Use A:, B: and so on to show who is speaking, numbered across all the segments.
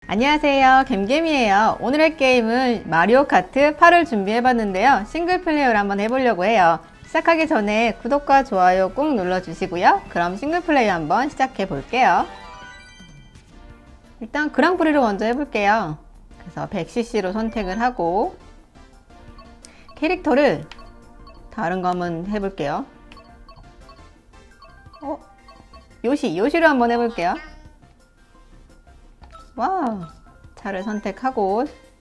A: 안녕하세요, gemgem이에요. 오늘 할 게임은 마리오 카트 8을 준비해봤는데요. 싱글 플레이어를 한번 해보려고 해요. 시작하기 전에 구독과 좋아요 꼭 눌러주시고요. 그럼 싱글 플레이 한번 시작해 볼게요. 일단 그랑프리로 먼저 해볼게요. 그래서 100cc로 선택을 하고 캐릭터를 다른 거 한번 해볼게요. 요시로 한번 해볼게요. 와우, 차를 선택하고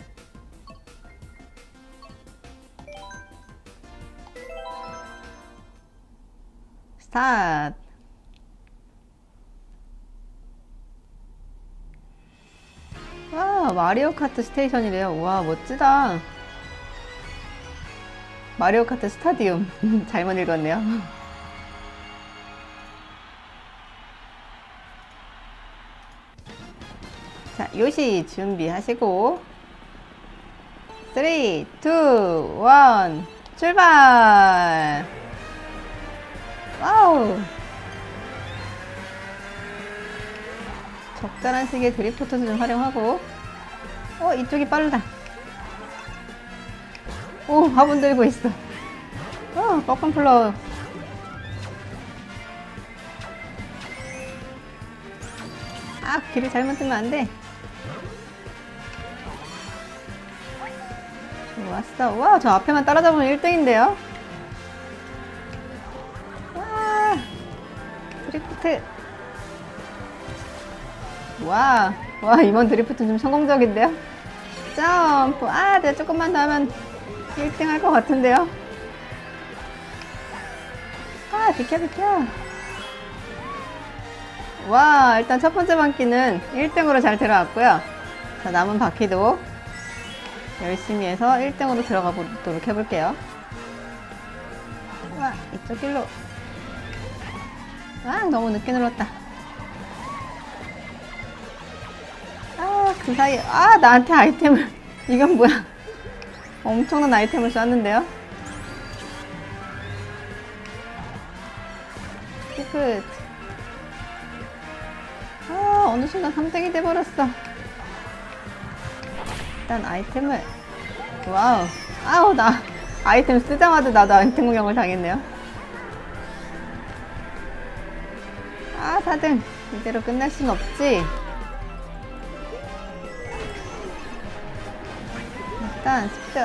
A: 스타트. 와, 마리오 카트 스테이션이래요. 와, 멋지다. 마리오 카트 스타디움. 잘못 읽었네요. 자, 요시 준비하시고 3, 2, 1 출발! 와우! 적절한 시기에 드리프트도 좀 활용하고 이쪽이 빠르다. 오, 화분 들고 있어. 뻑뻑 플로우. 길을 잘못 뜨면 안 돼. 좋았어. 와, 저 앞에만 따라잡으면 1등인데요? 와, 드리프트. 와, 이번 드리프트 좀 성공적인데요? 점프. 내가 조금만 더 하면 1등 할 것 같은데요? 비켜. 와, 일단 첫 번째 바퀴는 1등으로 잘 들어갔고요. 자, 남은 바퀴도 열심히 해서 1등으로 들어가 보도록 해볼게요. 와, 이쪽 길로. 너무 늦게 눌렀다. 그 사이에, 나한테 아이템을. 이건 뭐야? 엄청난 아이템을 쐈는데요? 끝. 어느 순간 3등이 돼버렸어. 일단 아이템을. 와우. 나 아이템 쓰자마자 나도 아이템 공격을 당했네요. 4등. 이대로 끝날 순 없지. 일단 스피드.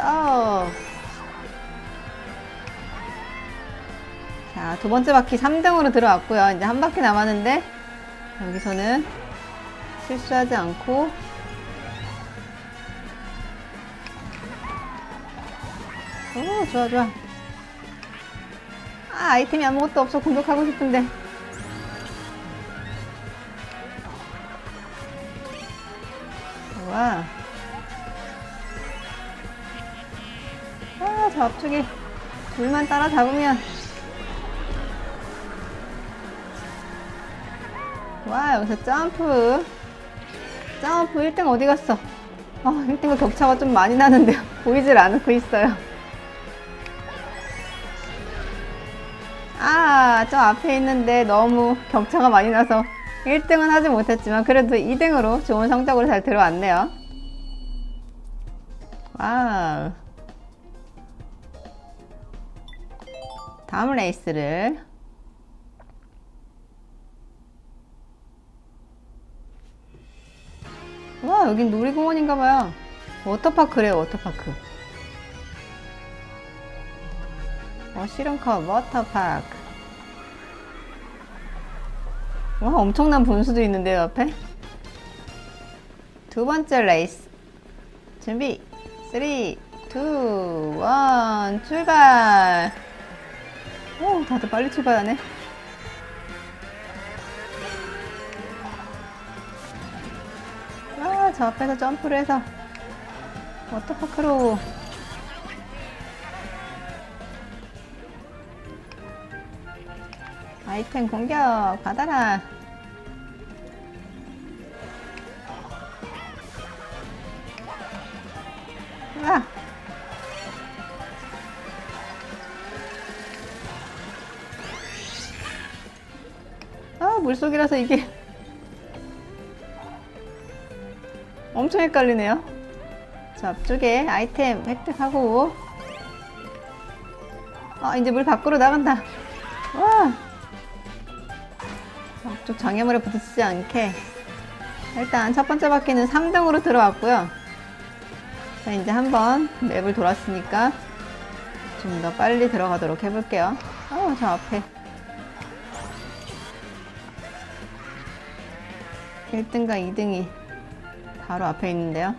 A: 자, 두 번째 바퀴 3등으로 들어왔고요. 이제 한 바퀴 남았는데 여기서는 실수하지 않고 좋아. 아이템이 아무것도 없어. 공격하고 싶은데. 와. 저 앞쪽에 둘만 따라잡으면. 와, 여기서 점프 1등 어디 갔어? 1등과 격차가 좀 많이 나는데요. 보이질 않고 있어요. 저 앞에 있는데 너무 격차가 많이 나서 1등은 하지 못했지만 그래도 2등으로 좋은 성적으로 잘 들어왔네요. 와우. 다음 레이스를 여긴 놀이공원인가봐요. 워터파크래요. 워터파크. 머시룸컵 워터파크. 엄청난 분수도 있는데요, 옆에. 두 번째 레이스 준비 3, 2, 1 출발. 다들 빨리 출발하네. 저 앞에서 점프를 해서 워터파크로. 아이템 공격 받아라. 물속이라서 이게 엄청 헷갈리네요. 자, 앞쪽에 아이템 획득하고. 이제 물 밖으로 나간다. 와! 앞쪽 장애물에 부딪히지 않게. 일단 첫 번째 바퀴는 3등으로 들어왔고요. 자, 이제 한번 맵을 돌았으니까 좀 더 빨리 들어가도록 해볼게요. 저 앞에 1등과 2등이 바로 앞에 있는데요.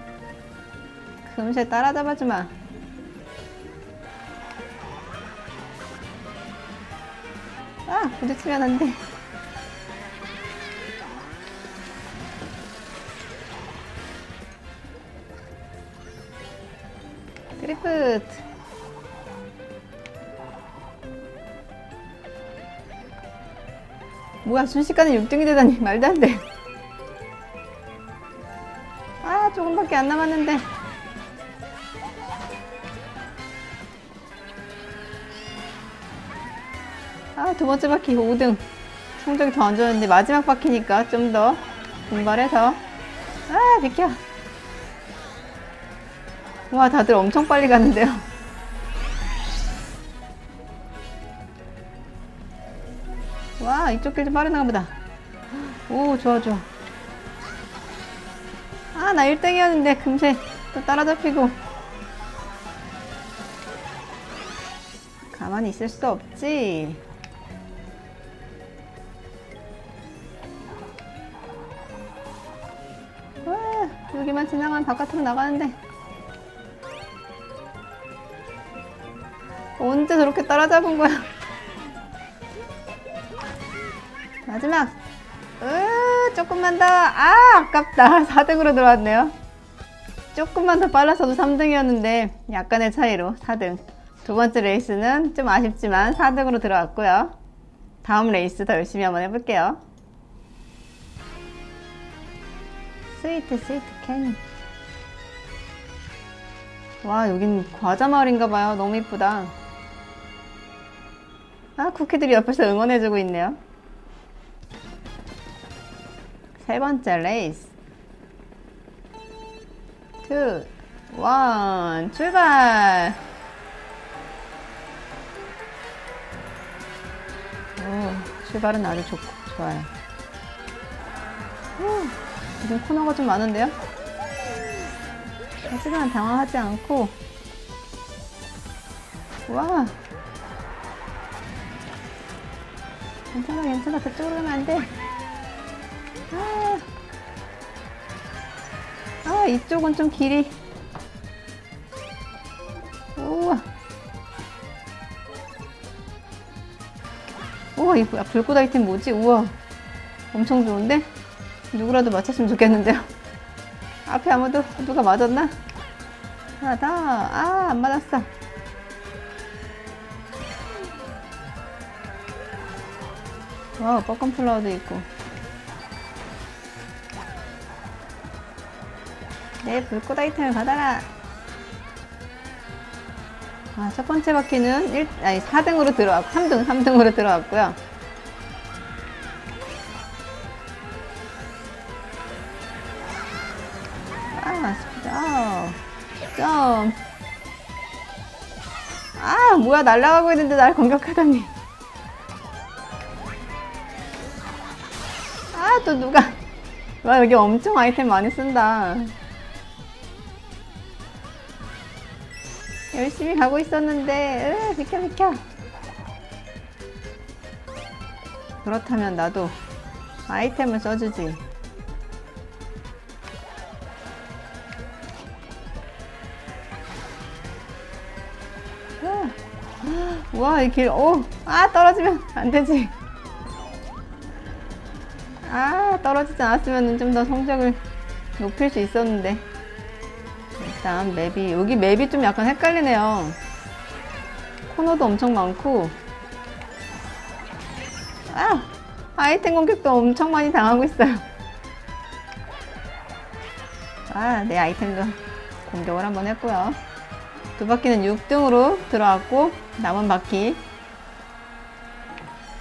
A: 금세 따라잡아주마. 부딪히면 안 돼. 드리프트. 뭐야, 순식간에 6등이 되다니. 말도 안 돼. 조금밖에 안 남았는데. 두 번째 바퀴 5등. 성적이 더 안 좋았는데 마지막 바퀴니까 좀 더 분발해서. 비켜. 와, 다들 엄청 빨리 가는데요. 와, 이쪽 길 좀 빠르나 보다. 오, 좋아. 나 1등이었는데 금세 또 따라잡히고. 가만히 있을 수 없지. 여기만 지나가면 바깥으로 나가는데. 언제 저렇게 따라잡은 거야? 마지막. 조금만 더. 아깝다. 4등으로 들어왔네요. 조금만 더 빨라서도 3등이었는데 약간의 차이로 4등. 두 번째 레이스는 좀 아쉽지만 4등으로 들어왔고요. 다음 레이스 더 열심히 한번 해볼게요. 스위트 캐니. 와, 여긴 과자 마을인가봐요. 너무 이쁘다. 쿠키들이 옆에서 응원해주고 있네요. 세 번째 레이스. 2, 1, 출발! 출발은 아주 좋아요. 지금 코너가 좀 많은데요? 하지만 당황하지 않고. 와! 괜찮아. 그쪽으로 가면 안 돼. 이쪽은 좀 길이. 우와. 이 불꽃 아이템 뭐지? 우와. 엄청 좋은데? 누구라도 맞췄으면 좋겠는데요. 앞에 누가 맞았나? 하나 더. 안 맞았어. 와, 뻐끔 플라워도 있고. 내 불꽃 아이템을 받아라. 첫 번째 바퀴는 4등으로 들어왔고, 3등으로 들어왔고요. 스피드 점. 뭐야, 날아가고 있는데 날 공격하다니. 또 누가. 와, 여기 엄청 아이템 많이 쓴다. 열심히 가고 있었는데. 비켜. 그렇다면 나도 아이템을 써주지. 와, 이 길. 떨어지면 안 되지. 떨어지지 않았으면 좀 더 성적을 높일 수 있었는데. 일단 여기 맵이 좀 약간 헷갈리네요. 코너도 엄청 많고. 아이템 공격도 엄청 많이 당하고 있어요. 내 아이템도 공격을 한번 했고요. 두 바퀴는 6등으로 들어왔고, 남은 바퀴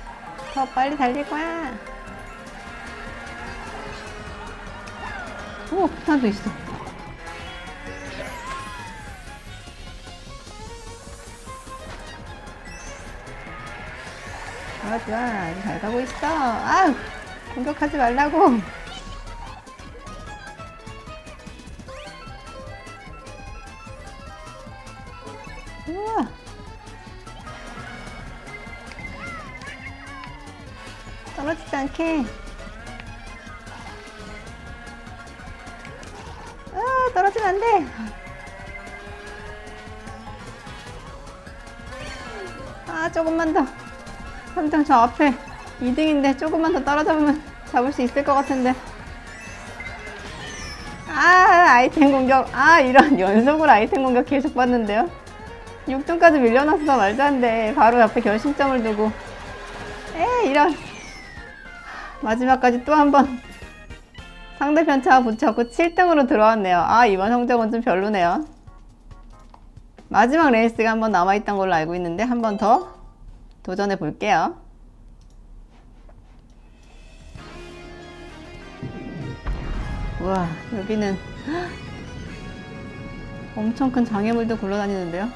A: 더 빨리 달릴 거야. 오, 폭탄도 있어. 좋아, 좋아. 아주 잘 가고 있어. 아, 공격하지 말라고. 우와. 떨어지지 않게. 아, 떨어지면 안 돼. 아, 조금만 더. 3등 저 앞에 2등인데 조금만 더 따라잡으면 잡을 수 있을 것 같은데. 아, 아이템 공격. 아, 이런 연속으로 아이템 공격 계속 받는데요. 6등까지 밀려났어. 말도 안 돼. 바로 옆에 결승점을 두고. 이런. 마지막까지 또 한 번 상대편 차 붙였고 7등으로 들어왔네요. 아, 이번 성적은 좀 별로네요. 마지막 레이스가 한 번 남아있던 걸로 알고 있는데 한 번 더 도전해 볼게요. 우와, 여기는 엄청 큰 장애물도 굴러다니는데요.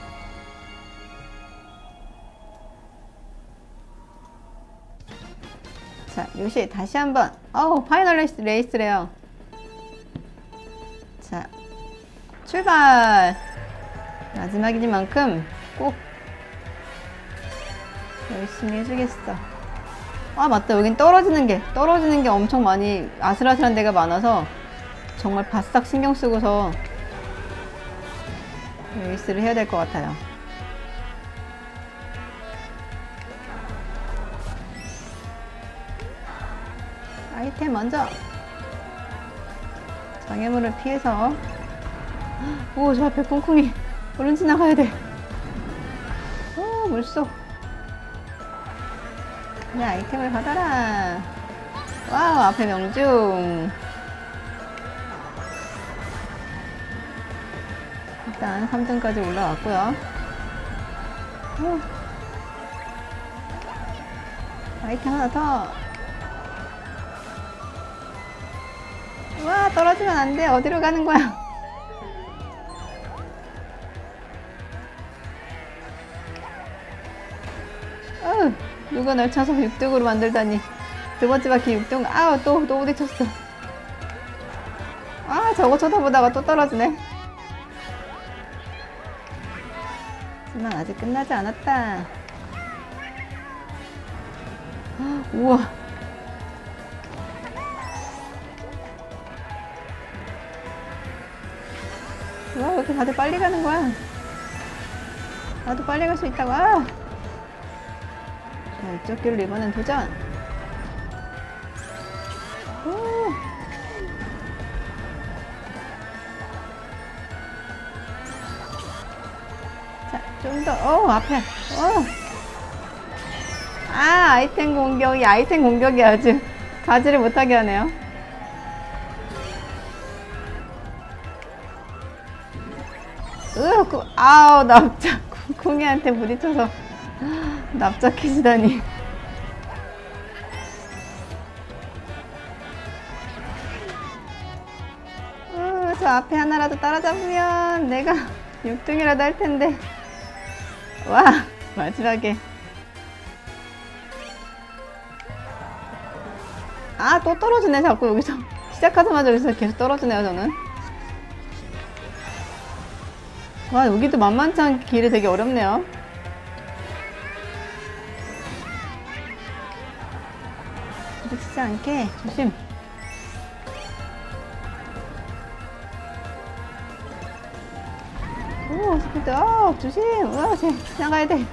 A: 자, 요시 다시 한번. 파이널 레이스래요. 자, 출발. 마지막이니만큼 꼭 열심히 해주겠어. 아, 맞다. 여긴 떨어지는 게 엄청 많이 아슬아슬한 데가 많아서 정말 바싹 신경 쓰고서 레이스를 해야 될 것 같아요. 아이템 먼저. 장애물을 피해서. 오, 저 앞에 콩콩이. 얼른 지나가야 돼. 물속. 내 아이템을 받아라. 와우, 앞에 명중. 일단 3등까지 올라왔고요. 아이템 하나 더. 와, 떨어지면 안 돼. 어디로 가는 거야? 누가 날 차서 6등으로 만들다니. 두 번째 바퀴 6등. 아우, 또 부딪혔어. 아, 저거 쳐다보다가 또 떨어지네. 하지만 아직 끝나지 않았다. 우와. 와, 왜 이렇게 다들 빨리 가는 거야? 나도 빨리 갈 수 있다고. 자, 이쪽 길로 이번엔 도전. 오. 자, 좀 더. 앞에. 아이템 공격이 아주 가지를 못하게 하네요. 아우, 납작. 콩이한테 부딪혀서 납작해지다니. 저 앞에 하나라도 따라잡으면 내가 6등이라도 할 텐데. 와, 마지막에. 또 떨어지네. 자꾸 여기서. 시작하자마자 여기서 계속 떨어지네요, 저는. 와, 여기도 만만치 않게 길이 되게 어렵네요. 부딪히지 않게 조심. 오, 스피드. 조심. 우와, 지나가야 돼.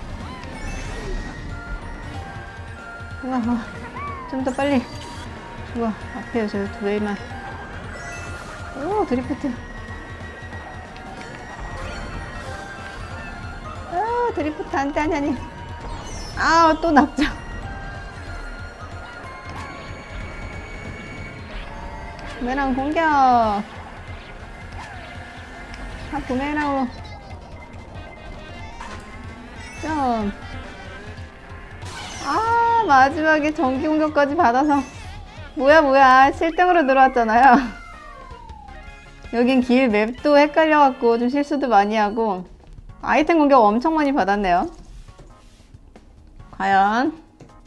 A: 우와, 좀 더 빨리. 우와, 앞에요, 저 두 회만. 오, 드리프트. 드리프트 안 돼, 아니. 또 납작. 부메랑 공격. 부메랑으로. 점. 마지막에 전기 공격까지 받아서. 뭐야. 7등으로 들어왔잖아요. 여긴 길 맵도 헷갈려갖고 좀 실수도 많이 하고 아이템 공격 엄청 많이 받았네요. 과연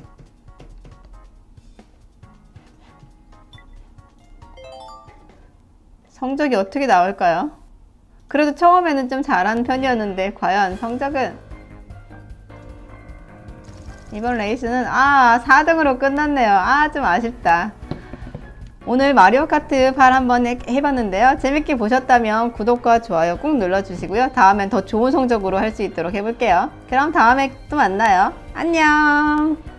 A: 성적이 어떻게 나올까요? 그래도 처음에는 좀 잘한 편이었는데 과연 성적은? 이번 레이스는 4등으로 끝났네요. 좀 아쉽다. 오늘 마리오 카트 8 한번 해봤는데요. 재밌게 보셨다면 구독과 좋아요 꾹 눌러주시고요. 다음엔 더 좋은 성적으로 할 수 있도록 해볼게요. 그럼 다음에 또 만나요. 안녕.